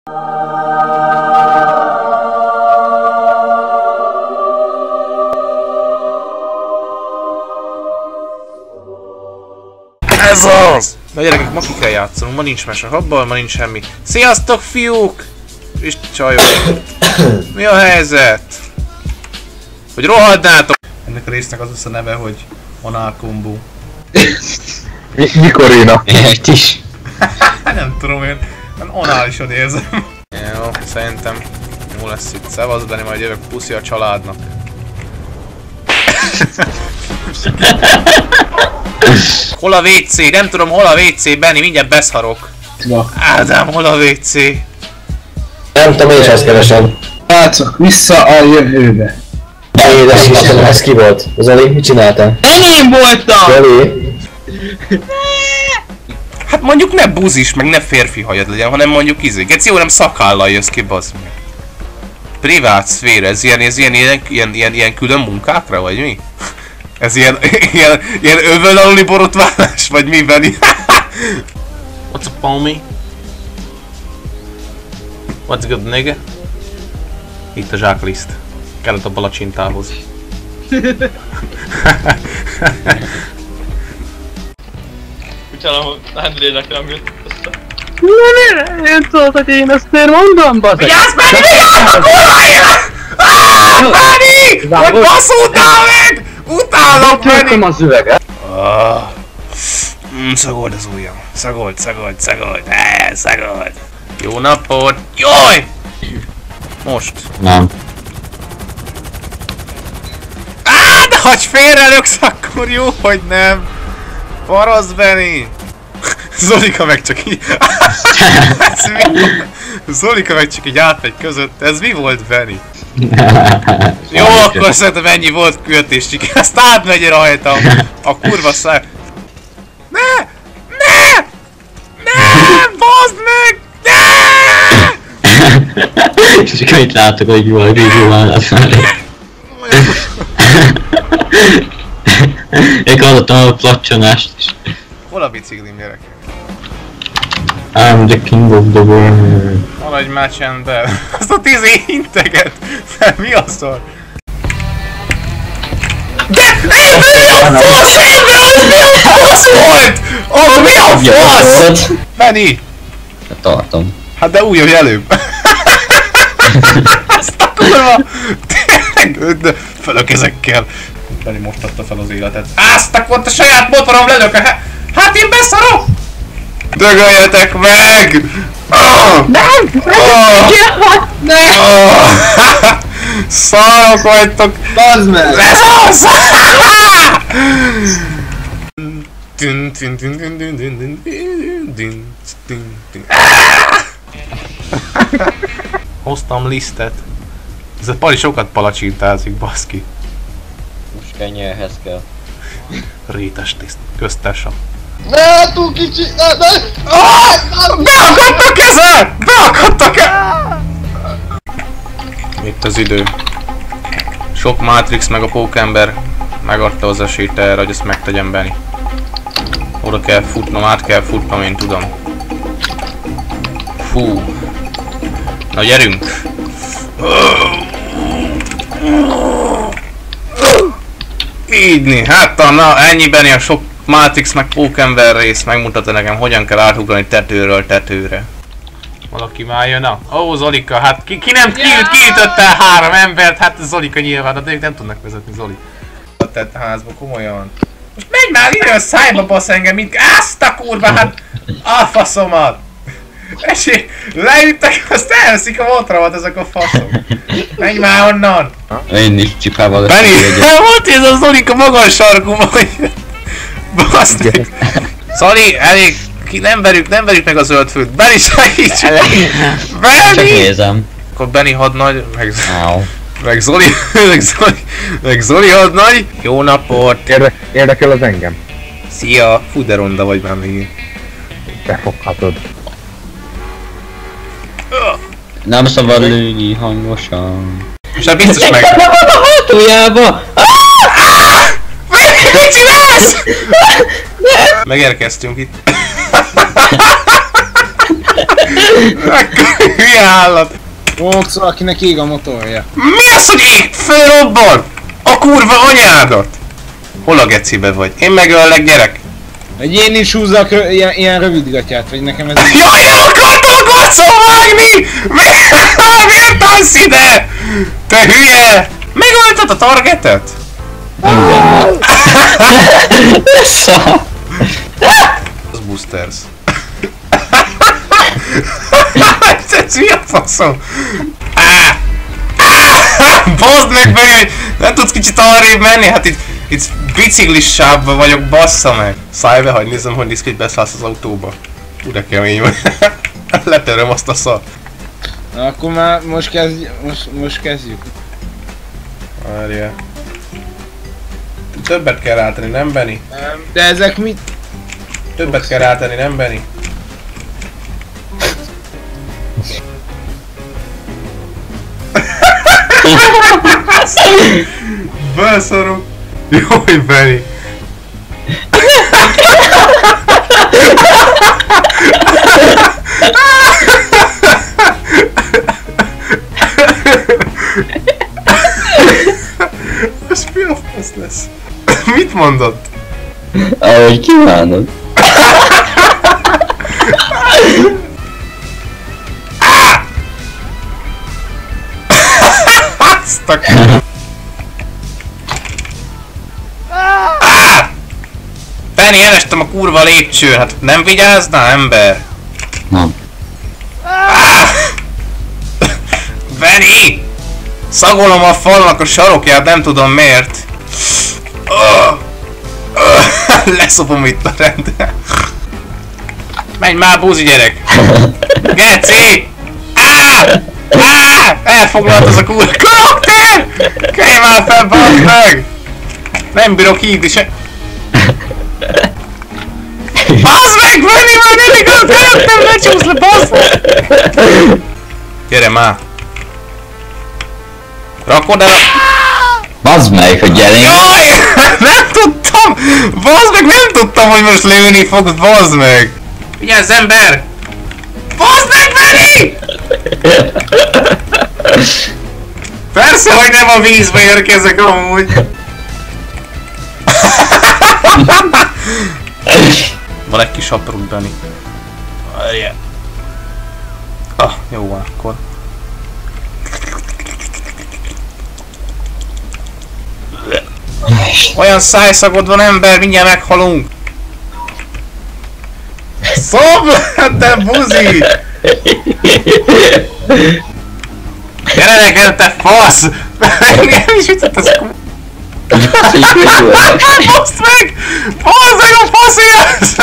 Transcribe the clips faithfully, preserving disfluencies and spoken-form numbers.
Ez az! Na gyerekek, ma ki kell játszanunk, ma nincs mese habban, ma nincs semmi. Sziasztok fiúk! És csajok! Mi a helyzet? Hogy rohadnátok! Ennek a résznek az lesz a neve, hogy Anal Combo. Mikorina? Ért is. Nem tudom én, análisan érzem. Jó, szerintem jó lesz itt. Szevasz, Dani, majd jövök, puszi a családnak. Hol a vé cé? Nem tudom, hol a vé cé, Benni, mindjárt beszarok. Ádám, hol a vé cé? Nem tudom, én is azt keresem. Látszok vissza a jövőbe. Édes Istenem, ez ki volt? Zoli, mit csináltál? Én voltam! Zoli? Hát mondjuk ne buzis, meg ne férfi hajad legyen, hanem mondjuk izé. Geci, jó, nem szakállal jössz ki, bazd meg. Privát szféra, ez ilyen, ez ilyen, ilyen, ilyen, ilyen, ilyen külön munkákra, vagy mi? Ez ilyen, ilyen, ilyen övön aluli borotválás, vagy mi, Benni? What's up, homie? What's good, nigga? Itt a zsákliszt. Kellett a palacsintához. Utána Andrének nem jött össze. Na ne, én tudod, hogy én ezt miért mondom, bazd! Vigyázz, Benni, vigyázz a kurva élet! Ááááá, Benni! Hogy baszultál meg! Utálok, Benni! Tököm az üveget. Mmm, szagold az ujjam. Szagold, szagold, szagold. Eee, szagold. Jó napot! Jaj! Most. Nem. Áááá, de hagyj félrelöksz, akkor jó, hogy nem. Farosz, Benni! Zolika meg csak így... Ez mi volt? Zolika meg csak így átmegy között. Ez mi volt, Benni? Jó, akkor szerintem ennyi volt kötés, csak ezt átmegy rajta. A kurva szár... Ne! Ne! Ne! Baszd meg! Ne! És csak itt látok, hogy jó a vízóvállás mellé. Én hallottam a placsonást is. Hol a biciklim, gyerekek? I'm the king of the world. Maradj már csendben. Azt a tízé integet! De mi a szar? De! Ej, mi a fasz? Ébbe, az mi a fasz volt? Az mi a fasz? Benni! Hát tartom. Hát de úgy, hogy előbb. Ezt a kurva! Tényleg, de fölök ezekkel. Benni most adta fel az életet. Azt a volt a saját motorom lelök! Hát én beszarok! Dögöljetek meg! Oh! Nem! Oh! Nem! Oh! Szarok vagytok! Bazd meg! Ez az! Hoztam lisztet. Ez a Pali sokat palacsintázik, baszki. Most kenyérhez kell. Rétes tiszt, köztársa. Ne, túl kicsi! Ne, ne! Beakadtak ezzel! Beakadtak el! Itt az idő. Sok Matrix meg a pókember megadta az esélyt erre, hogy ezt megtegyem, Benni. Oda kell futnom, át kell futnom, én tudom. Fú. Na gyerünk! Ígyni, hát na ennyi, Benni, a sok Matrix meg pókember rész megmutatta nekem, hogyan kell átugrani tetőről tetőre. Valaki már jön, na? Ó, oh, Zolika, hát ki, ki nem ki, kiütötte három embert, hát Zolika nyilván, de ők nem tudnak vezetni, Zoli. Tett a házba, komolyan. Most menj már ide a szájba, basz engem, mint azt a kurva, hát a faszomat! Esély, leüttek, azt elveszik a motromat ezek a faszok. Menj már onnan! Én is csipával lesz. Benni, volt ez a Zolika magas sarkú, hogy... Basz meg! Zoli, elég, ki, nem verjük, nem verjük meg a zöld főt. Benni, segíts! Benni! Csak nézem. Akkor Benni hadnagy, meg, Áó. meg Zoli, meg Zoli, meg Zoli hadnagy. Jó napot! Érde, érdekel az engem. Szia! Fú, de ronda vagy már még. Befoghatod. Nem szabad lőni hangosan. És hát biztos meg... a hátujába! Mit csinálsz? Megérkeztünk itt. Hülye állat! Ox, akinek ég a motorja. Mi az, hogy ég? Fölrobban? A kurva anyádat! Hol a gecibe vagy? Én megöllek, gyerek! Egy én is húzzak rö ilyen, ilyen rövidgatját, vagy nekem ez... Jaj, el akartam gocsolvágni! Miért állsz ide? Te hülye! Megölted a targetet? Az boosters. Ez mi a faszom? Baszd meg meg, hogy nem tudsz kicsit arrébb menni? Hát itt, itt biciklis sávban vagyok, bassza meg! Szállj be, hagyj nézzem, hogy néz ki, hogy beszállsz az autóba. Ú, de kemény vagy. Letöröm azt a szart. Na akkor már most kezdj, most, most kezdjük. Várjál. Többet kell rátenni, nem Benni? De ezek mit? Többet kell rátenni, nem Benni? Beszarok! Jaj, Benni! Ez mi a fasz lesz? Mit mondott? Ahogy kívánod. Azt a k... Benni, elestem a kurva lépcsőn, hát nem vigyáznál, ember? Nem. Benni! Szagolom a falnak a sarokját, nem tudom miért. Leszopom itt a rendet. Menj már, buzi gyerek! Geci! Á! Á! Elfoglalt az a kurva karakter! Kelj már fel, bazd meg! Nem bírok hívni se... Bazd meg, Benni, már nem igaz, karakter, lecsúsz le, bazd! Gyere már! Rakod el a... Bazd meg, hogy gyerünk! Jaj! Nem tudtam! Bazd meg, nem tudtam, hogy most lőni fogsz, bazd meg! Vigyázz, ember! Bazd meg, Benni! Persze, hogy nem a vízbe érkezek amúgy! Van egy kis aprunk, Benni. Várjál. Ah, jó van, akkor. Olyan szájszagod van, ember, mindjárt meghalunk! Szob! Te buzi! Gyere nekem, te fasz! Nem is ütött ez a... Baszd meg! Baszd meg a faszért!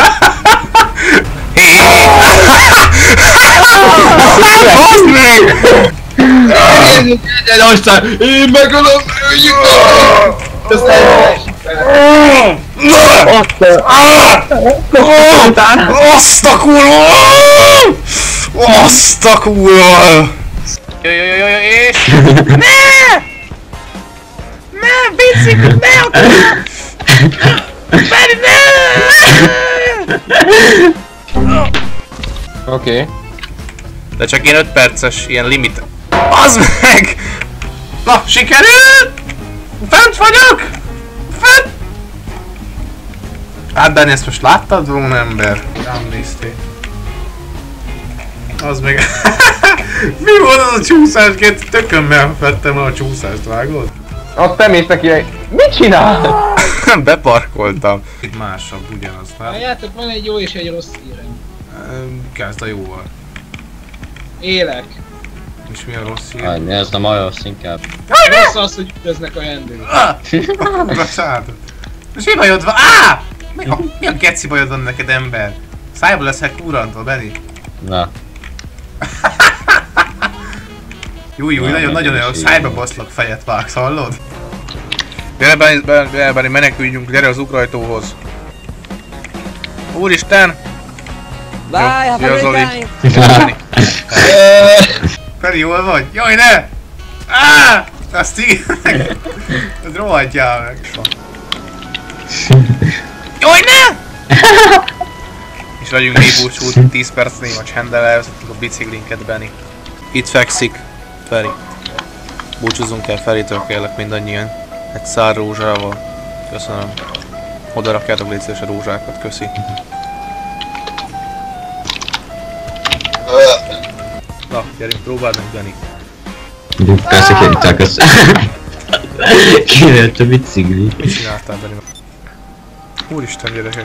Baszd meg! Egyed aztán, én megölöm őjük! Azt a kurva! Azt a kurva! Jaj, jaj, jaj, jaj, és... Ne! Ne, bicikl, ne akar! Benni, ne! Oké. De csak ilyen öt perces, ilyen limit. Az meg! Na, sikerült! Fent vagyok! Fent! Hát Benni, ezt most láttad volna, ember? Nem néztél. Az meg... Mi volt az a csúszás? Két tökömmel vettem a csúszást, vágod? Azt nem ész neki, hogy mit csinál? Beparkoltam. Itt másabb, ugyanaz, nem? Halljátok, van egy jó és egy rossz hírem. Kezd a jóval. Élek. És mi a rossz hír? Hagyj, ez nem a rossz inkább. Rossz az, hogy üldöznek a rendőrök. Beszálltad. És mi bajod van? Á! Mi a, mi a geci bajod van neked, ember? Szájból leszek kurantól, Benni. Na. Júj, júj, nagyon-nagyon olyan szájba baszlak, fejet vágsz, hallod? Gyere, Benni, Benni, Benni, meneküljünk, gyere az ugrajtóhoz. Úristen! Bye, have a Szia, great Zoli. time! Benni. Feri, jól vagy? Jaj, ne! Á! Azt igen! Ez rohadjál meg! Jaj, ne! És legyünk népbúcsút, tíz perc néma csenddel elvezettük a biciklinket, Benni. Itt fekszik. Feri. Búcsúzzunk el Feritől, kérlek mindannyian. Egy szár rózsával. Köszönöm. Oda rakjátok légy szíves a rózsákat, köszi. Na, gyerünk, próbáld meg, Dani. Persze kértek össze. Kérjött a bicikli. Mit csináltál, Dani? Úristen, gyerekek.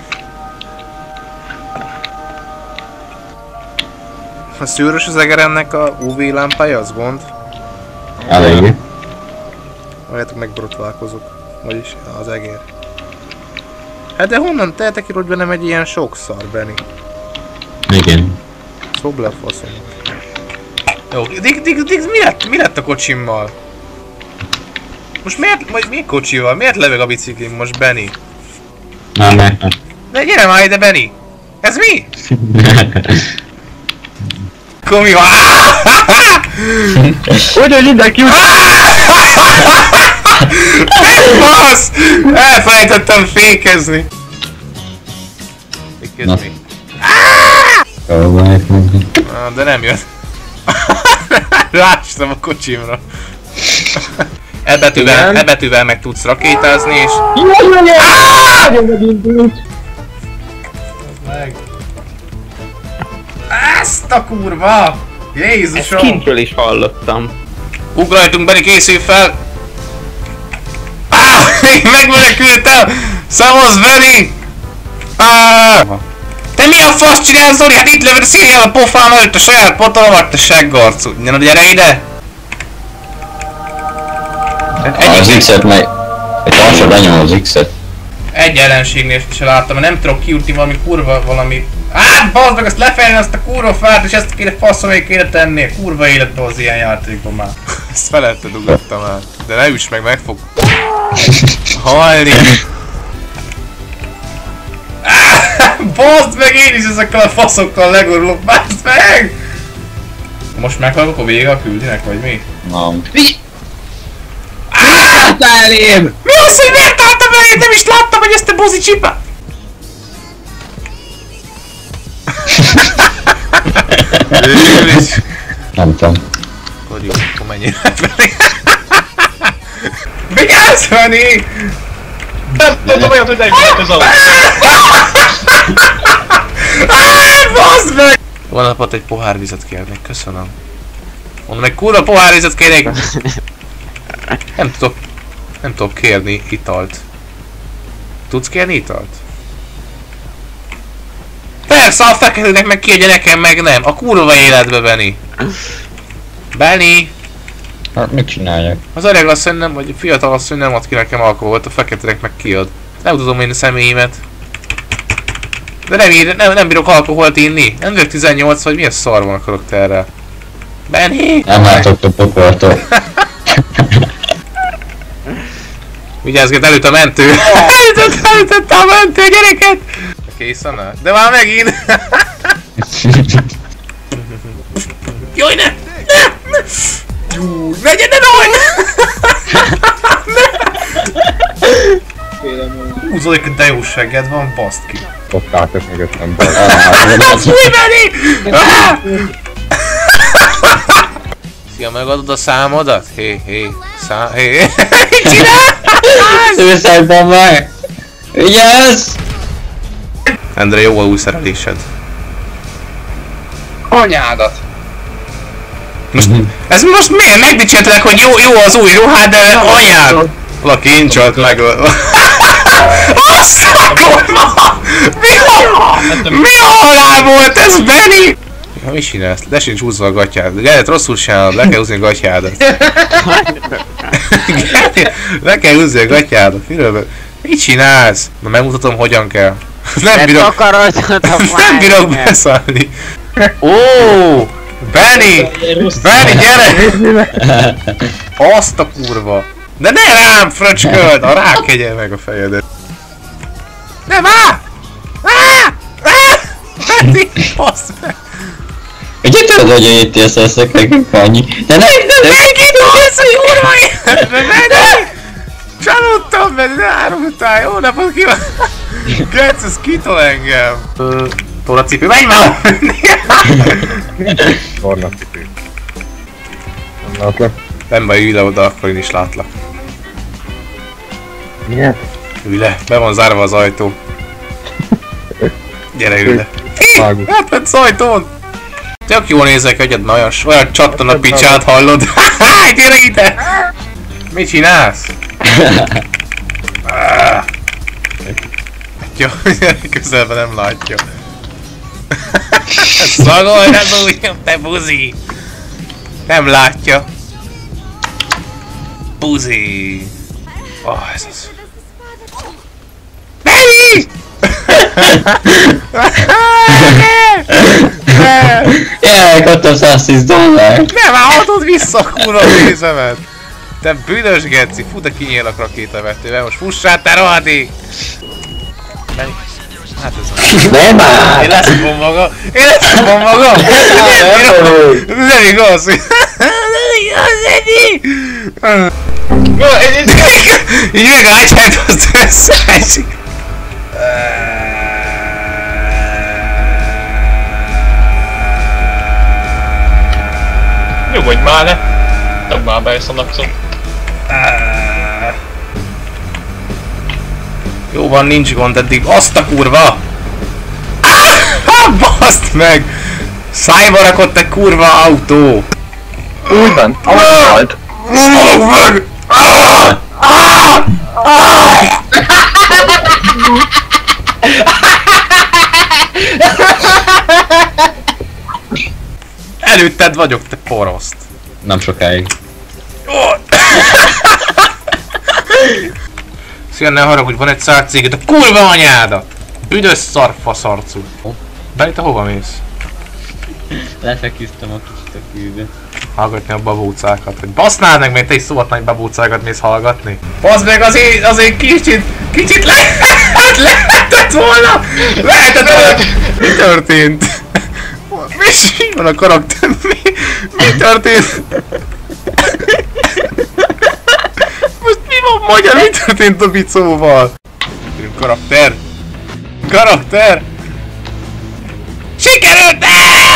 A szűrös az egeremnek a ú vé lámpája, az gond? Eléggé. Várjátok, megborotválkozok. Vagyis az egér. Hát de honnan tehetek ki, hogy bennem egy ilyen sok szar, Benny? Igen. Szobd le a faszom. Jó, Dig, Dig, Dig, mi lett, mi lett a kocsimmal? Most miért, majd mi kocsival? Miért leveg a biciklim most, Benny? Na, meg. De gyere már ide, Benny! Ez mi? Komi, Hogy, hogy mindenki úgy... Basz! Elfelejtettem fékezni! Fékezni. Próbáljuk meg. Ah, de nem jött. Rástam a kocsimra. E betűvel, e betűvel meg tudsz rakétázni és... Meg. Ezt a kurva! Jézusom! Ezt kintről is hallottam. Ugrajtunk, Benni, készülj fel! Ah, megmenekültem! Szavasz, Benni! Ah, te mi a fasz csinálsz, Zoli? Hát itt lövöd a szíriál a pofám előtt a saját potalomat, te seggarcú! Ne, gyere ide! Az X-et meg... Egy alsó lenyom az X-et. Egy ellenségnél se láttam, mert nem tudok kijutni valami kurva valami... Á, bazd meg, azt lefejlni azt a kurva fát, és ezt kéne faszomé kéne tenni, kurva életben az ilyen játékban már. Ezt feletted ugrottam el, de ne üss meg, meg fog halni. Bazd meg, én is ezekkel a faszokkal legorulok, bazd meg! Most meghalok a vége a küldinek, vagy mi? Nem. Elém! Mi az, hogy miért álltam elém? Nem is láttam, hogy ezt a buzi csipa! Nem tudom. Akkor jó, akkor menjél felé. Vigyázz, Fanny! Nem tudom olyat, hogy megmondott az autó. Baszd meg! Van napot egy pohár vizet kérnék, köszönöm. Mondom, egy kurva pohár vizet kérnék! Nem tudok... Nem tudok kérni italt. Tudsz kérni italt? Persze, a feketőnek meg ki, nekem meg nem. A kurva életbe, Benny. Benny! Hát mit csinálják? Az öreg asszony nem, vagy a fiatal asszony nem ad ki nekem alkoholt, a feketének meg kiad. Nem tudom én a személyemet. De nem, ír, nem, nem bírok alkoholt inni. Nem vagyok tizennyolc, vagy milyen szar van a karakterrel. Benny! Nem látok a pokoltól. Vigyázz, előtt a mentő! Előtt, előtt a mentő, gyereket! Készen el? De már megint! Jaj, ne! Ne! Ne! Jú, legyen, ne dohaj! Hú, Zolik, de jó segged van, baszd ki! Ott álltak mögöttem. Fúj, Benny! Szia, megadod a számodat? Hé, hé, szám... Hé, mit csinálsz? Szőszájban meg! Vigyázz! Endre, jó a új szerelésed. Anyádat! Most, ez most miért? Megdicsértelek, hogy jó, jó az új ruhád, de anyád! Valaki incsalt meg. Azt a kurva! Mi a... Mi a halál volt ez, Benny? Ja, mit csinálsz? Le sincs húzva a gatyád. Gerrit, rosszul csinálod, le kell húzni a gatyádat. Gerrit, le kell húzni a gatyádat. Miről? Mit csinálsz? Na megmutatom, hogyan kell. Nem bírok... Nem bírok beszállni. Ó! Benny! Benny, gyere! Azt a kurva! De ne rám fröcsköld! A rákegye meg a fejedet! Nem á! Á! Á! Benny! Basz meg! Ugye tudod, hogy én itt élsz leszek nekünk annyi? De ne! De ne! Megint az, hogy kurva életbe! Benny! Csalódtam, Benny! Ne árultál! Jó napot kívánok! Getsz, ez kitol engem! Tornacipő, menj már! Tornacipő. Látlak. Nem baj, ülj le oda, akkor én is látlak. Miért? Ülj le, be van zárva az ajtó. Gyere, ülj le. Vágok. Hát, hát ajtón! Tök jól nézek egyet, mert olyan, olyan csattan a picsát hallod. Gyere ide! Mit csinálsz? Jó, közelben nem látja. Szagolj az ujjam, te buzi! Nem látja. Buzi! Oh, ez az. Benny! Jaj, kaptam száztíz dollár! Nem állhatod vissza a kurva pénzemet! Te büdös geci, fut a kinyílak rakétavetővel, most fussál te rohadék! Hát ez az. Nem már! Én leszopom magam! Én leszopom magam! Nem igaz! Nem igaz, Edi! Így megállítják azt összeesik! Nyugodj már le! Több már bejössz a napszon. Jó van, nincs gond eddig. Azt a kurva! Ah, baszd meg! Szájba rakott egy kurva autó! Úgy van, ahogy Nyomolok meg! Ah! Ah! Ah! Előtted vagyok, te poroszt! Nem sokáig. Szia, ne haragudj, van egy szárt céged, a kurva anyádat! Büdös szarfaszarcú! Belita, hova mész? Lefeküztem a kicsit a kőbe. Hallgatni a babócákat, hogy basznád meg, mert te is szóval nagy babócákat mész hallgatni. Baszd meg, azért, azért kicsit, kicsit le, lehetett volna! Lehetett volna! Mi történt? Mi is van a karakter? Mi, mi történt? Most mi van magyar? Mi történt a bicóval? Karakter! Karakter! Sikerült!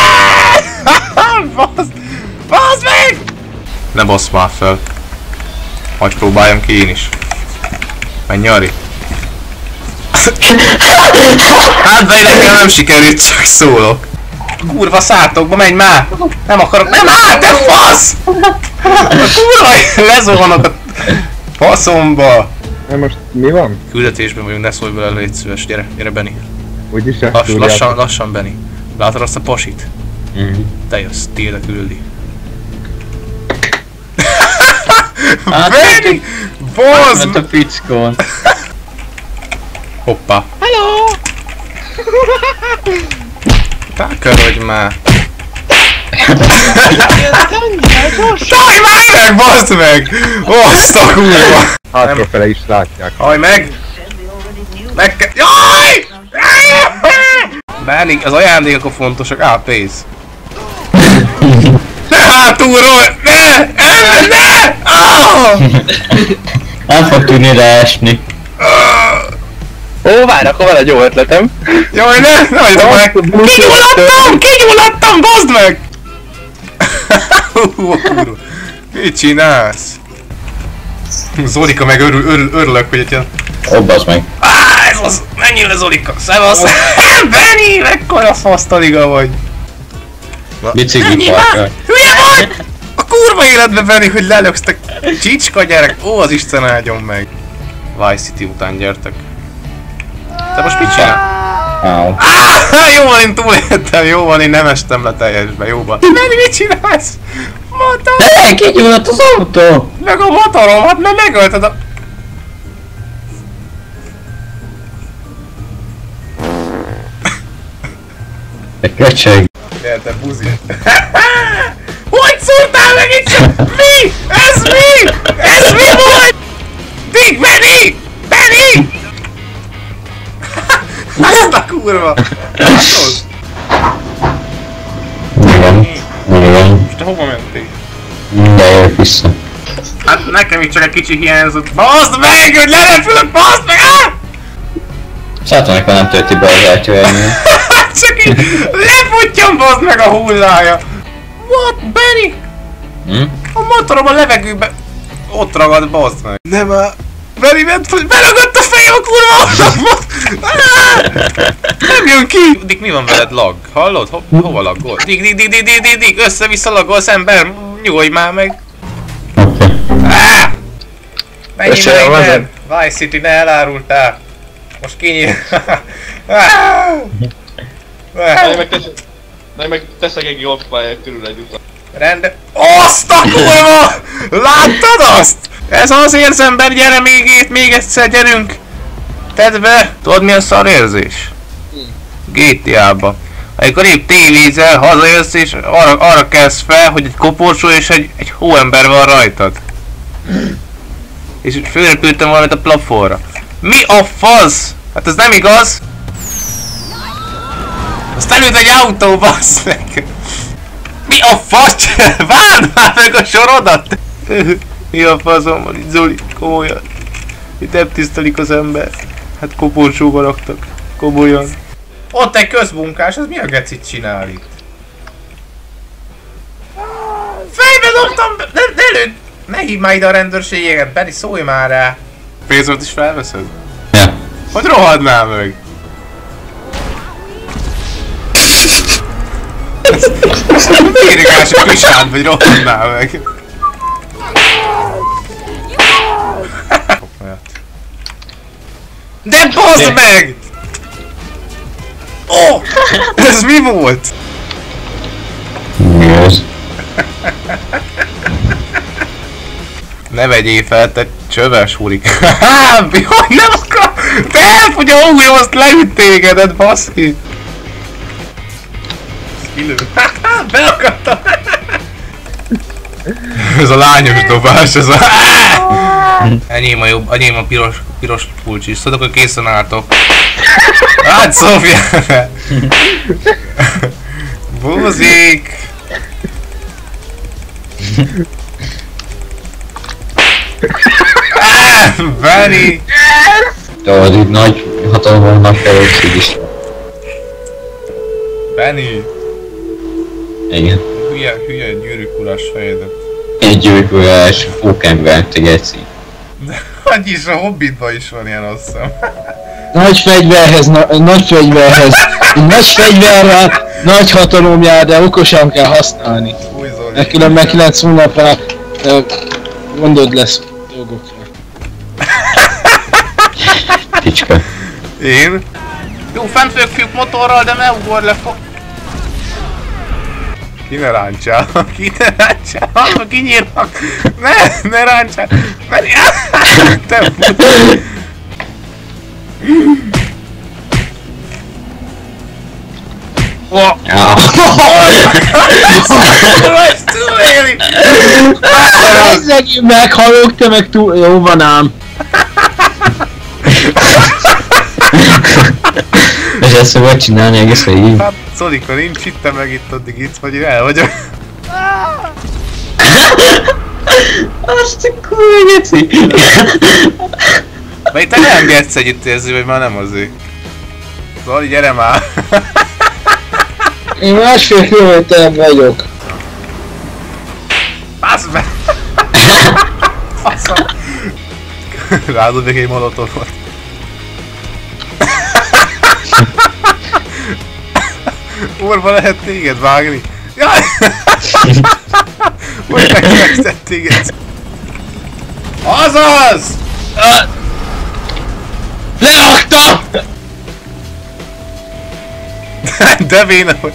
Baszd! Baszd meg! Ne bassz már fel. Hagy próbáljam ki én is. Menj nyari. Hát be nekem nem sikerült, csak szólok. Kurva szátokba, menj már! Nem akarok, nem áll, te fasz! Kurva, lezuhanok a faszomba! Na most mi van? Küldetésben vagyunk, ne szólj bele, légy szíves, gyere, gyere Benny. Úgyis Lass, lassan, lassan Benny. Látod azt a pasit? Mhm. Te jössz, tiéd a küldi. Hát, Benny! Bozd! ment a picskón. Hoppá. Hello! Takarodj már! Takarodj már meg, baszd meg! Azt a kurva! Hátrafele is látják. Hajj meg! Meg kell... Jaj! Benni, az ajándékok fontosak. Á, pénz. Ne hátulról! Ne! Ne! Ne! Ah! Nem fog tudni leesni. Ó, várj, akkor van egy jó ötletem. Jaj, ne! Ne hagyjatok meg! Kigyulladtam! Kigyulladtam! Baszd meg! Hú, kurva. Mit csinálsz? Zolika meg örül, örül, örülök, hogy egy ilyen... Ó, bassz meg. Áh, ez az! Menjél le Zolika! Szevasz! Benni! Mekkora fasztaliga vagy! Bicikli parkkal. Hülye vagy! A kurva életbe Benni, hogy lelöksz, te csicska gyerek! Ó, az Isten áldjon meg! Vice City után gyertek. Te most mit csinál? Áó. Ah, jó van, én túléltem, jó van, én nem estem le teljesbe, jó van. Benni, mit csinálsz? Motor! Ne, kigyulladt az autó! Meg a motorom, hát mert megölted a... Te köcsög. Gyere, te buzi. Hogy szóltál meg itt? Mi? Ez mi? Ez mi volt? Dick, Benni! Benni! Azt a kurva! Látod? Igen. Igen. Most te hova mentél? De jövök vissza. Hát nekem is csak egy kicsi hiányzott. Baszd meg, hogy lerepülök, baszd meg! Ah! Szálltanak, ha nem tölti be az eltőelményt. Csak így lefutjon, baszd meg a hullája! What, Benny? Hm? A motorom a levegőbe. Ott ragad, baszd meg. Nem a... Veri, beragadt a fejem a kurva! Nem jön ki! Dik, mi van veled, lag? Hallod? Ho hova laggol? Dik, dik, dik, dik, dik, dik, dik, össze-vissza laggolsz, ember! Nyugodj már meg! Ah! Menjél már innen! Vice City, ne elárultál! Most kinyíl! Ne meg tesz... Ne meg teszek egy golfpályát körül egy utat. Rende... Azt a kurva! Láttad azt? Ez az érzember, gyere még itt, még egyszer, gyerünk! Tedd be! Tudod mi a szar érzés? gé té á-ba. Amikor épp tévézel, hazajössz és arra, arra kelsz fel, hogy egy koporsó és egy, egy hóember van rajtad. És fölrepültem valamit a plafonra. Mi a fasz? Hát ez nem igaz? Azt előtt egy autó, bassz meg! Mi a fasz? Várd már meg a sorodat! Mi a faszom van itt, Zoli? Komolyan. Itt nem tisztelik az ember. Hát koporsóba raktak. Komolyan. Ott egy közmunkás, az mi a gecit csinál itt? Fejbe dobtam! Ne, ne lőd! Ne hívd már ide a rendőrségeket, Benni, szólj már rá! Pénzot is felveszed? Ja. Hogy rohadnál meg? Vérigás a küsád, vagy rohadnál meg? De bazd meg! Ó! Oh, ez mi volt? Mi az? Ne vegyél fel, te csöves hurik. Haha, hogy nem akar! Te elfogy a hújó, azt leüt tégedet, baszki! Kilő. Haha, beakadtam! Ez a lányos dobás, ez a... Enyém a jobb, enyém a piros, piros kulcs is. Tudok, hogy készen álltok. Hát Szófia! Búzik! Ah, Benni! Tudod, itt nagy hatalomban nagy felelősség is. Benni! Igen. Hülye, hülye gyűrűkurás fejedet. Egy győrűkurás pókember, te geci. Hogy is, a Hobbitban is van ilyen, azt hiszem. Nagy fegyverhez, na, nagy fegyverhez, nagy fegyverrel, nagy hatalom jár, de okosan kell használni. Új Zoli. Mert különben kilenc hónapra ö, gondod lesz dolgokra. Kicska. Én? Jó, fent vagyok fiúk motorral, de ne ugorj le fo... Ki ne ráncsál, ki ne ráncsál, hallom, kinyírnak! Ne, ne ráncsál! Ne, te fut! Oh! Ez túléli! Ezek meghalok, te meg túl... Jó van ám. És ezt szokott csinálni egész végig? Hát, Szolika, nincs itt, te meg itt addig itt, vagy én el vagyok. Azt a kurva geci! Vagy te nem getsz együtt érzi, vagy már nem azért. Zoli, gyere már! Én másfél kilométeren vagyok. Bassz be! Faszom! Rádobjuk egy molotovot. Orva lehet téged vágni? Jaj! Hogy megkezdett téged? Azaz! Lerakta! De béna hogy...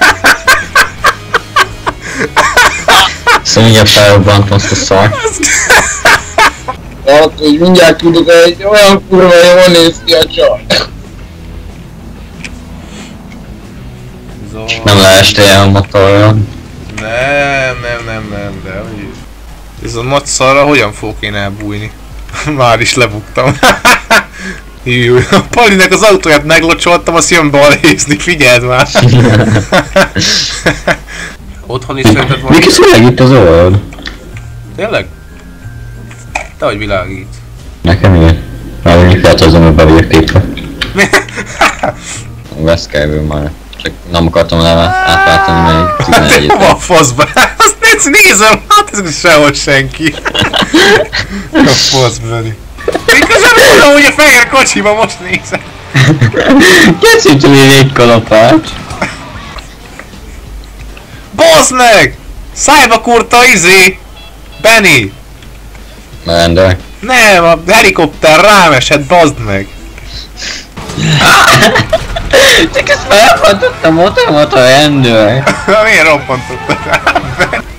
Szóval mindjárt felrobbant azt a szart. Hát, hogy mindjárt tudok, egy olyan kurva jól néz ki a csaj. Nem leestél a motorra. Nem, nem, nem, nem, de hogy is. Ez a nagy szarra hogyan fogok én elbújni? Már is lebuktam. Jú, a Palinek az autóját meglocsoltam, azt jön balhézni, figyeld már! Otthon is szerinted van? Mik is világít az orrod? Tényleg? Te vagy világít. Nekem igen. Már mondjuk lehet azon, hogy be vagyok tépve. Veszkelből már. Csak nem akartam el átváltani, mert tizenegyet. Te hova a faszba? Azt nézd, Ezt nézem, hát ez sehol senki. A fasz, Benni. Én közben mondom, hogy a fehér kocsiba most nézem. Készítsd még egy kalapács. Baszd meg! Szájba kurta izé! Benni! Mendek. Nem, a helikopter rám esett, baszd meg! Csak ezt felfantottam, ott a rendőr. Miért roppantottak rám?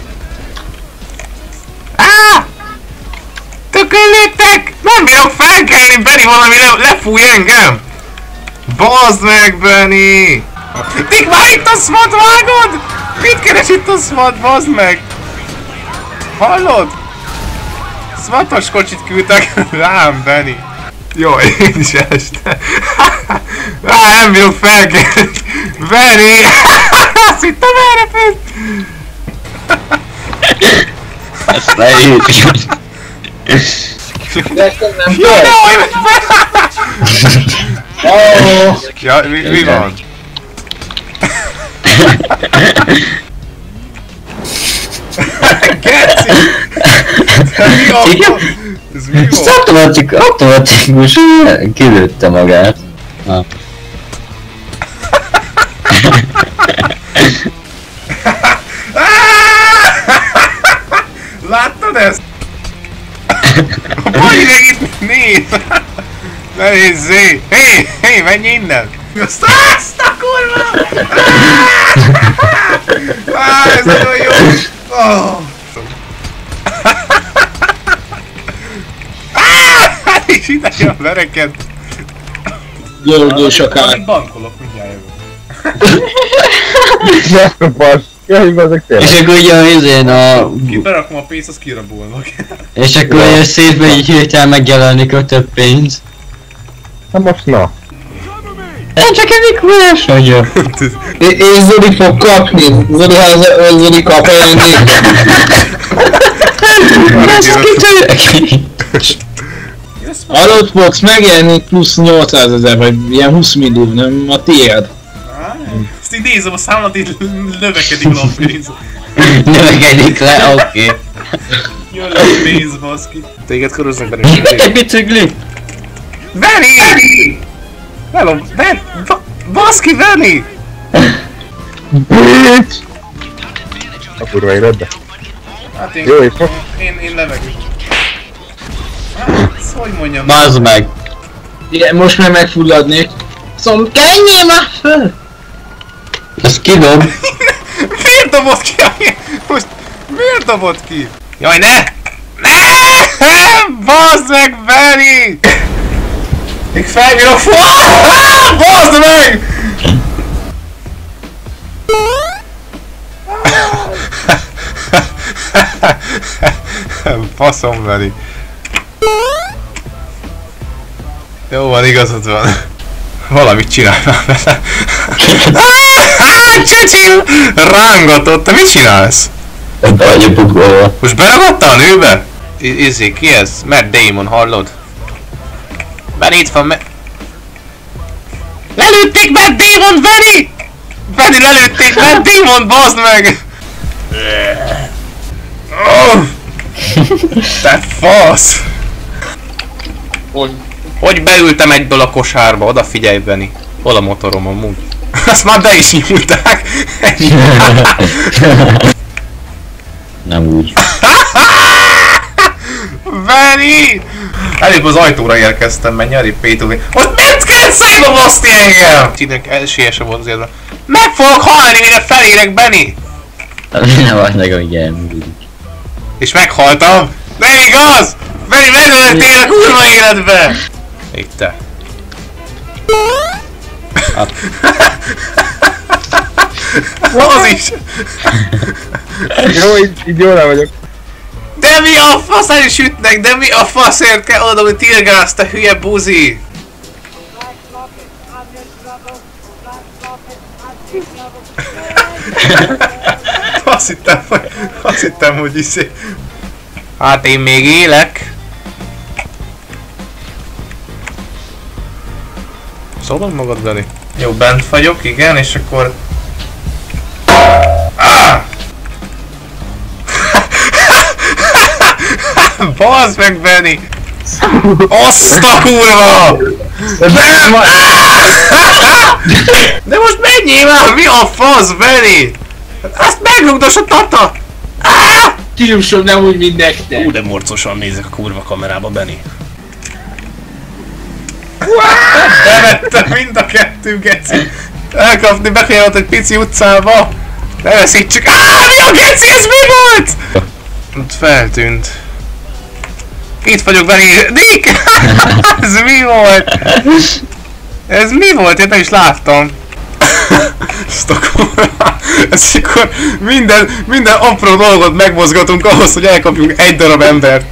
Áááá! Tökönlőttek! Nem bírok felkelni, Benni valami le lefúj engem! Baszd meg, Benni! Tik már itt a SWAT, vágod? Mit keres itt a SWAT, baszd meg? Hallod? SWAT-os kocsit küldtek rám, Benni. Jó, én is estem. Á, nem bírok felkelni. Benni! Azt hittem elrepült! Ezt leírtad. Ja, nehogy meg fel! Ja, mi, mi van? Geci! De mi a Igen. Ez mi Ezt volt? automatik, automatikus kilőtte magát. Na. Láttad ezt? A baj meg itt néz! Ne nézzé! Hé! Hé! Menj innen! Azt azt a kurva! Á, ez nagyon jó! Oh. Hát és ide jön vereked! Györgyő sokáig. Én bankolok, mindjárt jövök. Ne basz. Jaj, bazeg tényleg. És akkor ugye izén a... Ki berakom a pénzt, az kirabolnak. És akkor ugye szépen így hirtelen megjelenik a több pénz. Na most na. Én csak egy Mikulás vagyok. És Zoli fog kapni. Zoli, ha Zoli kap ajándékot. Ezt kitörjek. A Lootbox megjelenik plusz nyolcszázezer, vagy ilyen húsz millió, nem a tiéd. Ezt így nézem a számlat, így növekedik le a pénz. Növekedik le, oké. Jön le a pénz, baszki. Téged köröznek belőle. Mit egy bicikli? Benni! Hello, Ben! Ba baszki, Benni! Bitch! A kurva életbe. Hát én... Jó, és most? Én, én levegök. Hát, hogy mondjam? Bazd meg. Igen, most már megfulladnék. Szóval kenjél már föl! Ez kidob. Miért dobott ki? Most miért dobott ki? Jaj, ne! Ne! Bazd meg, Benni! Még felbírok fo... Bazd meg! Faszom, Benni. Jó van, igazad van. Valamit csinálj már vele. Csicsim! Rángatott, te mit csinálsz? Ebbe vagy a bugolva. Most beragadtál a nőbe? I izé, ki ez? Matt Damon, hallod? Benni, itt van me... Lelőtték Matt Damon, Benni! Benni, lelőtték Matt Damon, bazd meg! Oh! Te fasz! Hogy? Hogy beültem egyből a kosárba? Odafigyelj, Benni. Hol a motorom amúgy? Azt már be is nyúlták! Nem úgy. Benni! Előbb az ajtóra érkeztem, menj elé pé té vé. Most miért kell szájba baszni engem? Tényleg esélyese volt azért. Meg fogok halni, mire felérek, Benni! Nem vagy meg, hogy elmúlik. És meghaltam? Nem igaz! Benni, megöltél a kurva életbe! Itt te. Az is! Jó, így, így jól el vagyok. De mi a fasz elsütnek? De mi a faszért kell oda, hogy tilgász, te hülye buzi? Azt hittem, hogy... Azt hittem, hogy izé... Hát én még élek. Szólod magad, Benni? Jó, bent vagyok, igen, és akkor... Ah! Bazd meg, Benny! Azt a kurva! Nem! De most menjél már! Mi a fasz, Benny? Azt megrugdos a tata! Tírusom nem úgy, mint nektek. Ú, de morcosan nézek a kurva kamerába, Benny. Bevette mind a kettő, geci! Elkapni bekeljelent egy pici utcába! Ne veszítsük! Áááá! Mi a geci? Ez mi volt? Ott feltűnt. Itt vagyok, Benny! Nick! Ez mi volt? Ez mi volt? Én nem is láttam. Ezt a kurva! Ez akkor minden, minden apró dolgot megmozgatunk ahhoz, hogy elkapjunk egy darab embert.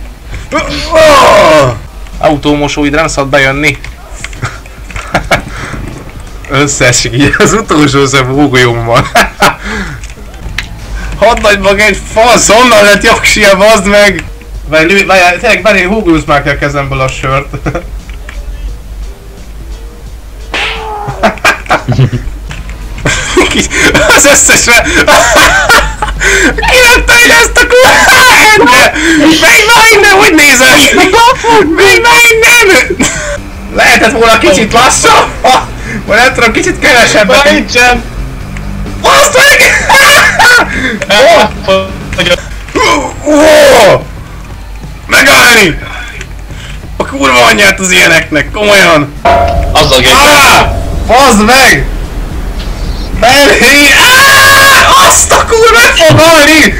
Oh! Autómosó, ide nem szabad bejönni. Összeesik így az utolsó szem húgolyommal. Hadd nagy maga egy fasz, honnan lett jaksia, bazd meg! Várj, várj, tényleg Benny, húgulsz már ki a kezemből a sört. Az összesre... Kilőtte ide ezt a kurva! Menj már innen, hogy nézel? Menj már innen! Lehetett volna kicsit lassabb? Vagy nem tudom, kicsit kevesebbet. Nincsen! Baszd meg! Megállni! A kurva anyját az ilyeneknek, komolyan! Azzal gépem! Baszd meg! Benny! Azt a kurva meg fog halni!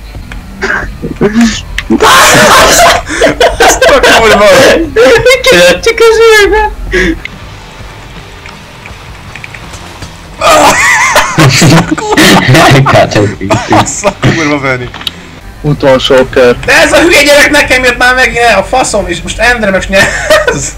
Azt a kurva! Kilőttük az űrbe! Azt a kurva, Benny! Utolsó kör. De ez a hülye gyerek nekem jött már meg a faszom, és most Endre meg nyerz!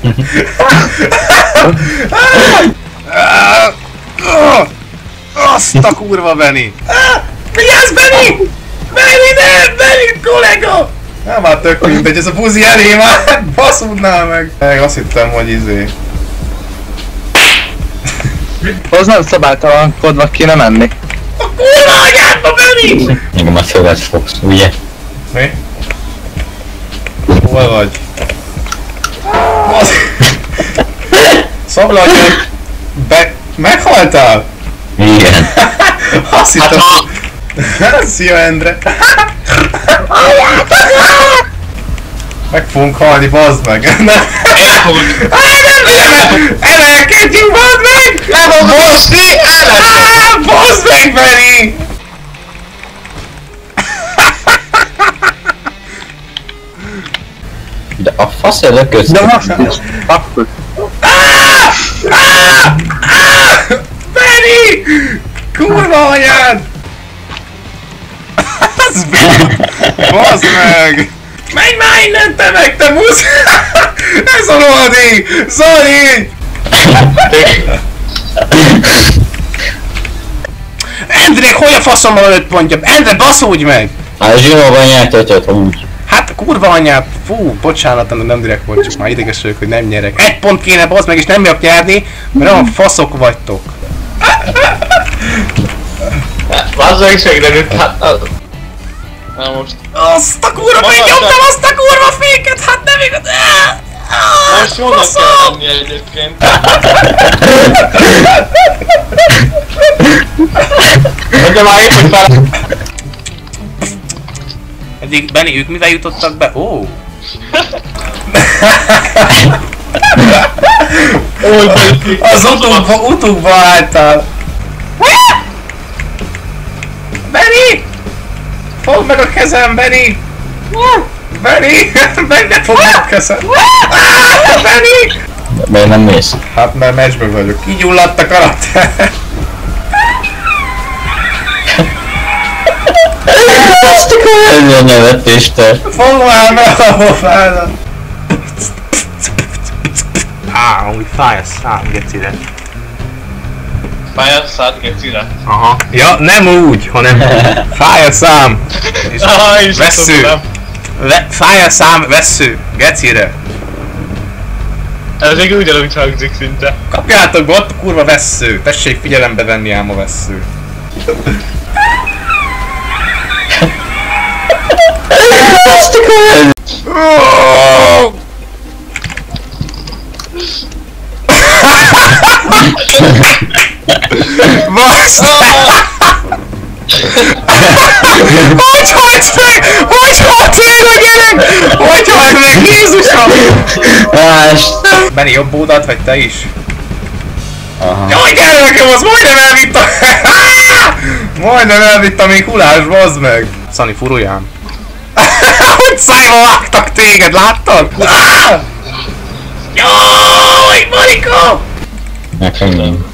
Azt a kurva, Benny! Vigyázz, Benny! Benny, ne! Benny, kollega! Nem, már tök mindegy, ez a buzi elé már! Baszódnál meg! Meg azt hittem, hogy izé... Az nem szabálytalankodva kéne menni. A kurva anyádba, Benny! Még már fölvet fogsz, ugye? Mi? Hol vagy? Basz... Szabla, hogy be... Meghaltál? Igen. Azt hittem... Szia, Endre! Meg fogunk halni, bazd meg! Nem! Emelkedjünk, bazd meg! Nem a bosni! Elesett! Bazd meg, Benny! De a fasz előközt. De most is. Akkor. Benny! Kurva anyád! Az bazd meg! Menj már innen, te meg, te musz! Ez a Zoli! Zoli! Endre, hogy a faszommal öt pontja? Endre, baszódj meg! Hát zsinóban nyertetet úgy. Hát kurva anyát, fú, bocsánat, nem direkt volt, csak már ideges vagyok, hogy nem nyerek. Egy pont kéne, bazd meg, és nem bírok nyerni, mert olyan faszok vagytok. Bazd meg, segítenünk, hát... Na most... Azt a kurva, én nyomtam azt a kurva féket, hát nem igaz... Most jónak kell lenni egyébként. De már épp, hogy fel... Eddig, Benny, ők mivel jutottak be? Ó! Oh. Az utókba, utókba álltál! Benny! Fogd meg a kezem, Benny! Benny! Benny, ne fogd meg a kezem! Benny! Miért nem mész? Hát mert meccsben vagyok. Így gyulladt a karakter. Azt akarom a nevetéstől. Foglal meg a pofádat! Á, úgy fáj a szám, gecire. Fáj a szád, gecire. Aha. Ja, nem úgy, hanem fáj a szám. És Ah, is vessző. Ve fáj a szám, vessző. Gecire. Ez még ugyanúgy hangzik szinte. Kapjátok be, ott a kurva vessző. Tessék figyelembe venni ám a vessző. Azt akarom! Basz! Hogy halt meg? Hogy halt meg a gyerek? Hogy halt meg? Jézusom! Benni, jobb ódat, vagy te is? Aha. Jaj, gyere nekem, az majdnem elvitt a... Majdnem elvitt a még hulás, bazd meg! Szani, furuljám. Hogy szájba vágtak téged, láttad? Jaj, Marika! Nekem nem.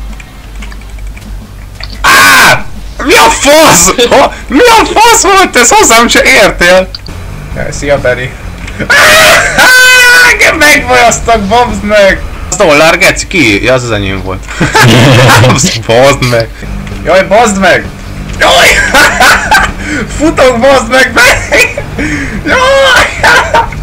Á! Mi a fasz? Ha, mi a fasz volt ez? Hozzám se értél! Jaj, szia, Benni. Engem megbajaztak, babd meg! Az dollár, geci, ki? Ja, az az enyém volt. Bazd meg! Jaj, bazd meg! Jaj! Futok, bazd meg, Benni! Jaj!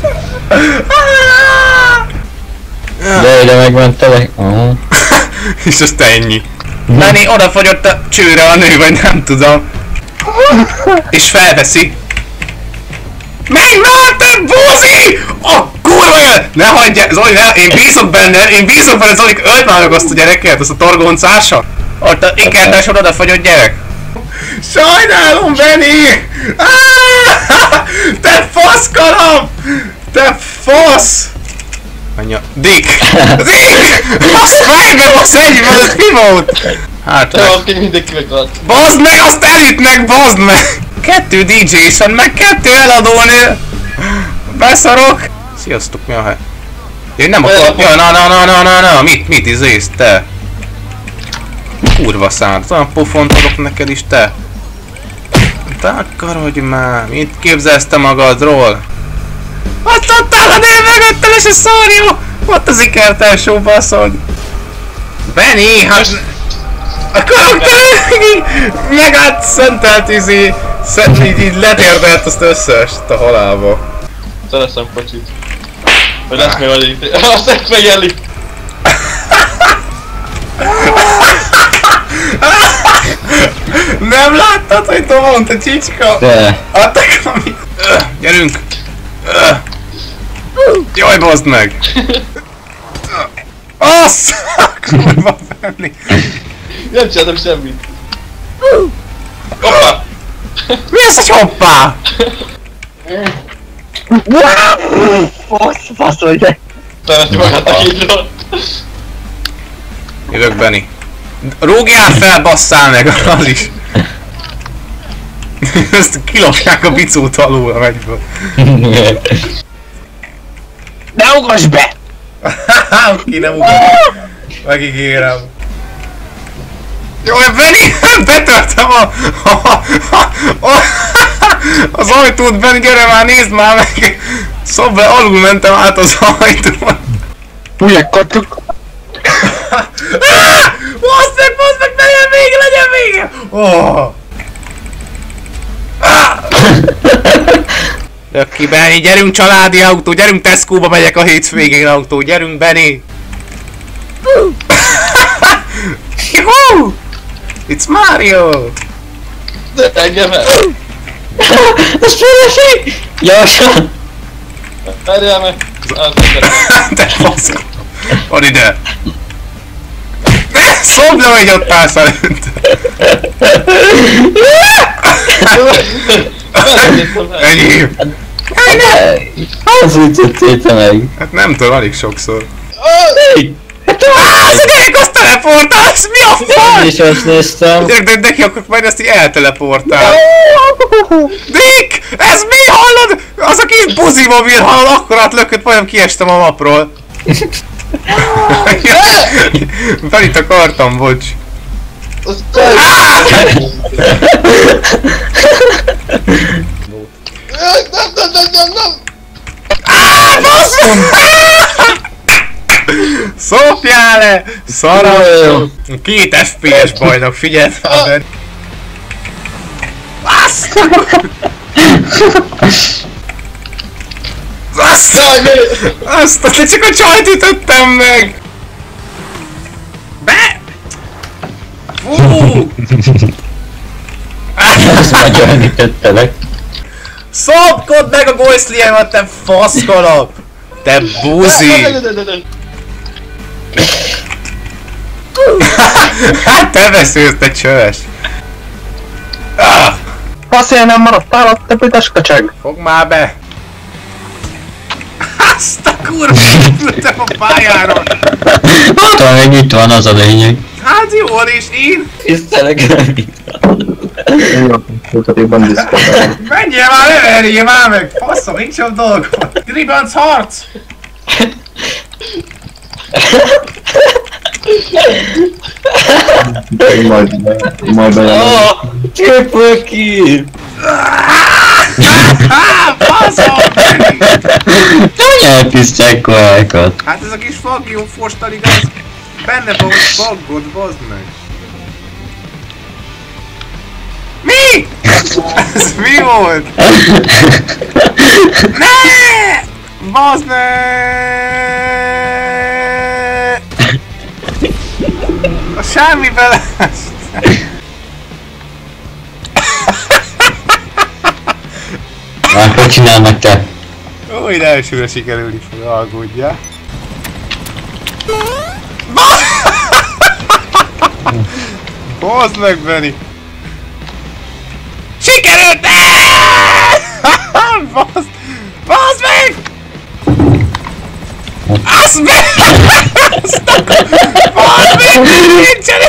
De ide megmentelek. Aha. És azt ennyi. Benni, odafagyott a csőre a nő, vagy nem tudom. És felveszi. Menj már, te buzi! A kurva jel! Ne hagyja! Zoli, ne! Én bízok benne! Én bízok benne, Zoli! Öld már meg azt a gyereket, azt a torgoncása! Ott a inkertásod odafagyott gyerek! Sajnálom, Benni! Te faszkalap! Te fasz! Anya... Dick! Dick! Azt fejbe, basz egyben, ez mi volt? Hát Te van, ki mindenki meghalt. bazd meg, azt elütnek, bazd meg! Kettő dé jé-sen, meg kettő eladónő! Beszarok! Sziasztok, mi a hely? Én nem akarok... Ja, na na na na na na, mit, mit izész, te? Kurva szánt, olyan pofont adok neked is, te! Te akarodj már, mit képzelsz te magadról? Azt adtál a név mögöttel és a szórjó! Ott az ikertelsó, baszod! Benni, hát... A karakter megállt szentelt izé... Szent így, így letérdelt azt összest a halálba. Szereszem kocsit. Vagy lesz még alig. Azt ezt megjelli! Nem láttad, hogy tomont a csicska? De. Adtak amit... Gyerünk! Jaj, bazd meg! Assz! Kurva Benni! Nem csináltam semmit. Hoppá! Mi az, hogy hoppá? Fasz, fasz vagy te! Felveszti magát a hídról. Jövök, Benni. Rúgjál fel, basszál meg, az is. Ezt kilopják a bicót alul a megyből. Ne ugass be! Ki nem ugat. Megígérem. Jaj, Benni! Betörtem a... a, a, a az ajtót, Benni, gyere már, nézd már meg! Szobbe alul mentem át az ajtón. Ugye kattuk! Basz meg, basz meg, legyen vége, legyen vége! Oh. Lök ki, Benni, gyerünk családi autó, gyerünk Tesco-ba megyek a hétvégén autó, gyerünk, Benni! Juhu! It's Mario! De engem el! Ez féleség! Gyorsan! Várjál meg! Te faszom! Van ide! Szobd le, hogy ott állsz előtt! Ennyi! Az ütöttél te meg! Hát nem tudom, alig sokszor. Hát Az a gyerek, azt teleportálsz! Mi a fasz? én is azt néztem. Gyerek, de neki akkor majd ezt így elteleportál. Dick! Ez mi, hallod? Az a kis buzi mobil, hallod? Akkor átlökött, majdnem kiestem a mapról. Felit akartam, bocs. Az Nem, nem, nem, nem, nem! Áááá, basszom! Szopjál le! Szarab! Két ef pé es bajnok, figyeld fel! Azt! Azt! Jaj, mi? Azt! De csak a csajt ütöttem meg! Be! Fú! Azt nagyon ütöttelek. Szopkod meg a golyszliemet, te faszkalap! Te buzi! Hát te veszősz, te csöves! Ah! Faszél nem maradtál ott, te büdös köcsög! Fogd már be! Azt a kurva, ültem a pályáról! Tudom, hogy itt van az a lényeg. Hát jól is, én! Tisztelek. Menjél már, ne verjél már meg! Faszom, nincs jobb dolgom! Gribanc harc! Majd, majd bejön. Triple kill! Faszom! Nem elpisztják korákat. Hát ez a kis fagió fostal igaz, benne van, hogy faggod, bazd meg! Mi? Ez mi volt? Ne! Bazd meg! A semmi bele! Már hogy csinálnak te? Ó, ide elsőre sikerülni fog, aggódjál. Bazd meg, Benni! Sikerült! Bazd! Bazd meg! Azt meg! Bazd meg! Nincsen!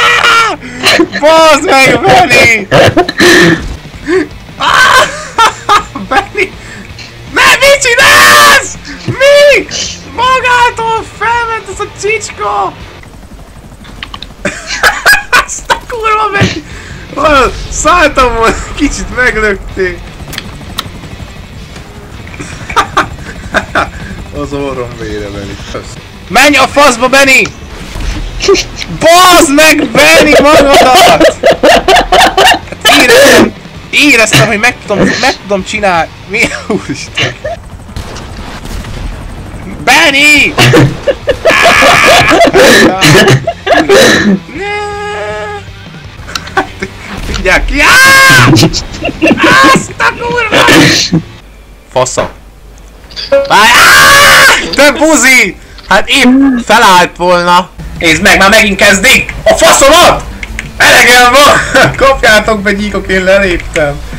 Bazd meg, Benni! Benni! Nem, mit csinálsz? Mi? Magától felment ez a csicska! Azt a kurva meg! Szálltam volna, kicsit meglöktél! Az orrom vére, Benni. Menj a faszba, Benni! Bazd meg, Benni, magadat! Éreztem, éreztem, hogy meg tudom, meg tudom csinálni. Mi? Úristen! Benni! Figyelj ki! Azt a kurva! Fasza! Várj! Te buzi! Hát épp felállt volna! Nézd meg, már megint kezdik! A faszomat! Elegem van! Kapjátok be, gyíkok, én leléptem!